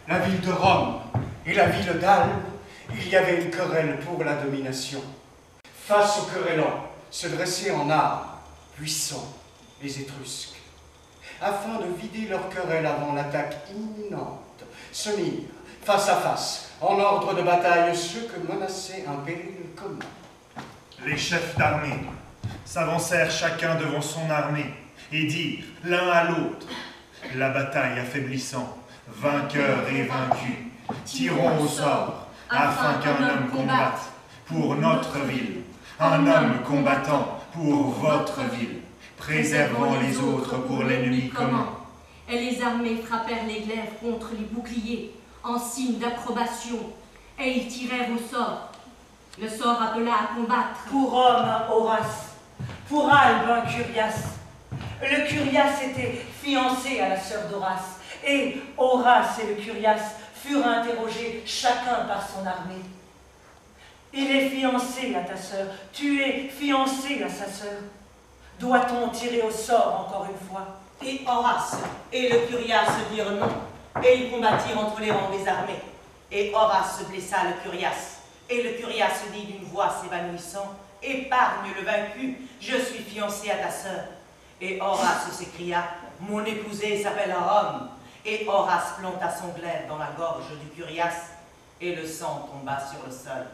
la ville de Rome et la ville d'Albe, il y avait une querelle pour la domination. Face aux querellants se dressaient en armes, puissants, les Étrusques. Afin de vider leur querelle avant l'attaque imminente, se mirent, face à face, en ordre de bataille, ceux que menaçait un péril commun. Les chefs d'armée s'avancèrent chacun devant son armée et dirent l'un à l'autre, la bataille affaiblissant, vainqueur et vaincu, tirons au sort, afin qu'un homme combatte pour notre ville, un homme combattant pour votre ville, préservant les autres pour l'ennemi commun. Et les armées frappèrent les glaives contre les boucliers, en signe d'approbation, et ils tirèrent au sort. Le sort appela à combattre. Pour Rome, Horace. Pour Albe, un Curias. Le Curias était fiancé à la sœur d'Horace, et Horace et le Curias furent interrogés chacun par son armée. Il est fiancé à ta sœur, tu es fiancé à sa sœur. Doit-on tirer au sort encore une fois? Et Horace et le Curias dirent non, et ils combattirent entre les rangs des armées. Et Horace blessa le Curias, et le Curias dit d'une voix s'évanouissant, « Épargne le vaincu, je suis fiancé à ta sœur. » Et Horace s'écria, « Mon épousée s'appelle Rome. » Et Horace planta son glaive dans la gorge du Curias, et le sang tomba sur le sol.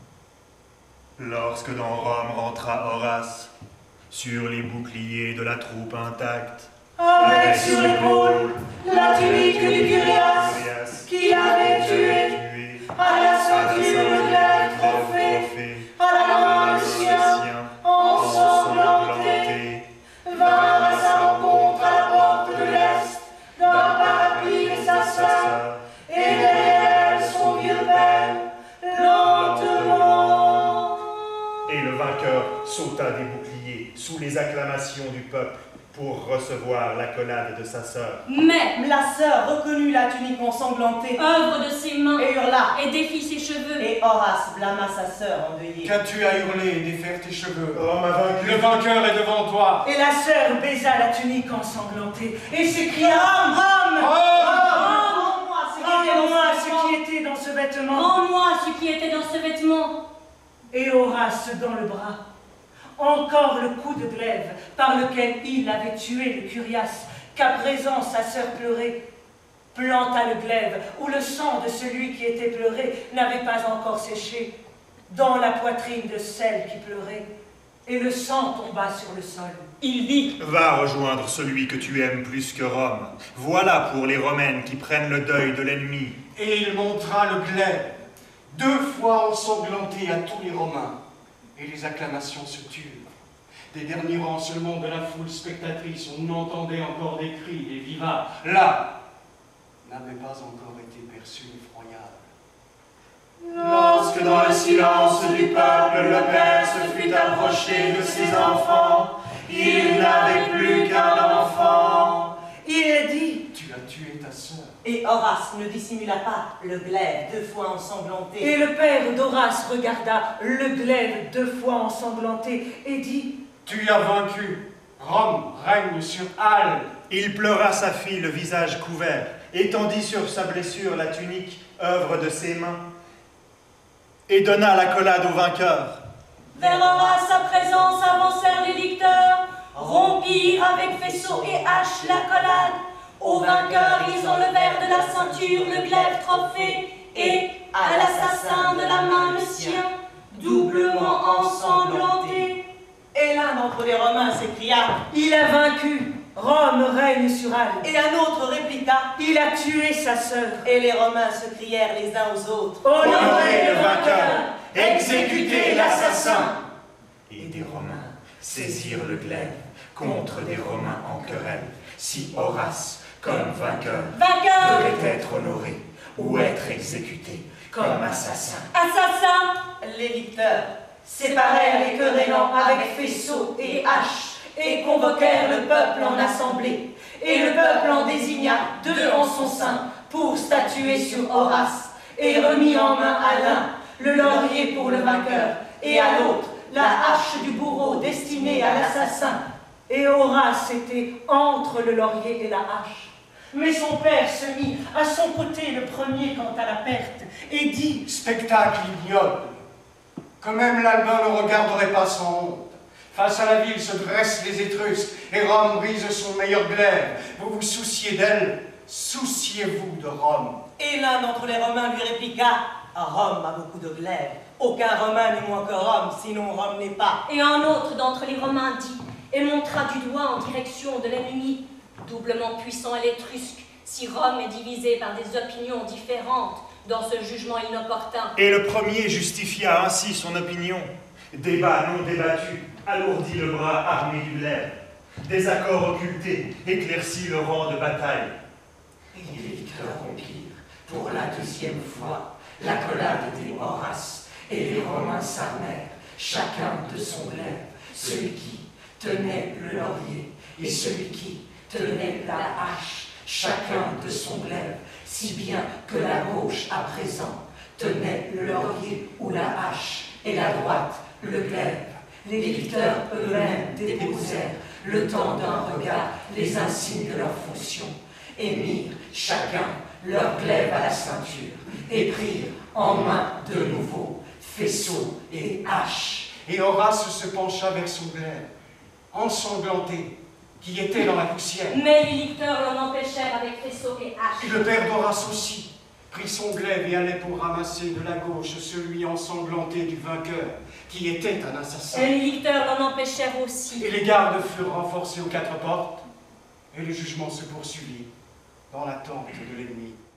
Lorsque dans Rome rentra Horace, sur les boucliers de la troupe intacte, avec sur l'épaule la tunique du Curias, qu'il avait tué, à la ceinture le glaive trophée, à la main le sien, ensanglanté, vint à sa rencontre à la porte de l'Est, d'un pas rapide sa sœur, et derrière elle son vieux père, lentement. Et le vainqueur sauta des boucliers sous les acclamations du peuple pour recevoir l'accolade de sa sœur. Mais La sœur reconnut la tunique ensanglantée, œuvre de ses mains, et hurla, et défit ses cheveux. et Horace blâma sa sœur endeuillée. Qu'as-tu à hurler et défaire tes cheveux? Rome a vaincu. Le vainqueur est devant toi. Et la sœur baisa la tunique ensanglantée et s'écria, Rome, Rends-moi ce qui était dans rends-moi ce ce qui était dans ce vêtement. Rends-moi ce qui était dans ce vêtement. Et Horace dans le bras. Encore le coup de glaive par lequel il avait tué le Curias, qu'à présent sa sœur pleurait, planta le glaive où le sang de celui qui était pleuré n'avait pas encore séché, dans la poitrine de celle qui pleurait, et le sang tomba sur le sol. Il dit, Va rejoindre celui que tu aimes plus que Rome. Voilà pour les Romaines qui prennent le deuil de l'ennemi. Et il montra le glaive, 2 fois ensanglanté à tous les Romains. Et les acclamations se turent. Des derniers rangs seulement de la foule spectatrice, on entendait encore des cris, des vivats. Là, n'avait pas encore été perçu l'effroyable. Lorsque dans le silence du peuple le père se fut approché de ses enfants, il n'avait plus qu'un enfant. Il dit, Tu as tué ta sœur. et Horace ne dissimula pas le glaive 2 fois ensanglanté. et le père d'Horace regarda le glaive 2 fois ensanglanté et dit, Tu as vaincu. Rome règne sur Albe. Il pleura sa fille le visage couvert, étendit sur sa blessure la tunique, œuvre de ses mains, et donna l'accolade au vainqueur. Vers Horace à présent s'avancèrent les licteurs, rompirent avec faisceau et hache l'accolade. Au vainqueur ils enlevèrent de la ceinture le glaive trophée, et à l'assassin de la main le sien, doublement ensanglanté. Et l'un d'entre les Romains s'écria, il a vaincu, Rome règne sur Albe. et un autre répliqua, Il a tué sa sœur. et les Romains se crièrent les uns aux autres. Honorez le vainqueur, exécutez l'assassin. Et des Romains saisirent le glaive contre des Romains en querelle, si Horace, comme vainqueur, Vainqueur, devait être honoré ou être exécuté comme assassin. assassin, Les licteurs Séparèrent les querellants avec faisceaux et haches, et convoquèrent le peuple en assemblée. Et le peuple en désigna 2 en son sein pour statuer sur Horace, et remit en main à l'un le laurier pour le vainqueur, et à l'autre la hache du bourreau destinée à l'assassin. Et Horace était entre le laurier et la hache. Mais son père se mit à son côté le premier quant à la perte, et dit: Spectacle ignoble, que même l'Albin ne regarderait pas sans honte. Face à la ville se dressent les Étrusques, et Rome brise son meilleur glaive. Vous vous souciez d'elle, souciez-vous de Rome. Et l'un d'entre les Romains lui répliqua: Rome a beaucoup de glaives. Aucun Romain n'est moins que Rome, sinon Rome n'est pas. Et un autre d'entre les Romains dit, et montra du doigt en direction de l'ennemi: doublement puissant est l'Étrusque, si Rome est divisée par des opinions différentes dans ce jugement inopportun. Et le premier justifia ainsi son opinion. Débat non débattu, alourdit le bras armé du glaive. Désaccord occulté, éclaircit le rang de bataille. Et les victeurs rompirent, pour la deuxième fois, l'accolade des Horaces, et les Romains s'armèrent, chacun de son glaive, celui qui tenait le laurier, et celui qui tenait la hache, chacun de son glaive, si bien que la gauche, à présent, tenait le laurier ou la hache, et la droite, le glaive. Les victeurs eux-mêmes déposèrent, le temps d'un regard, les insignes de leur fonction, et mirent chacun leur glaive à la ceinture, et prirent en main de nouveau faisceau et hache. Et Horace se pencha vers son glaive, ensanglanté, qui était dans la poussière. Mais les licteurs l'en empêchèrent avec faisceau et hache. Et le père d'Horace aussi prit son glaive et allait pour ramasser de la gauche celui ensanglanté du vainqueur, qui était un assassin. Et les licteurs l'en empêchèrent aussi. Et les gardes furent renforcés aux quatre portes, et le jugement se poursuivit dans l'attente de l'ennemi.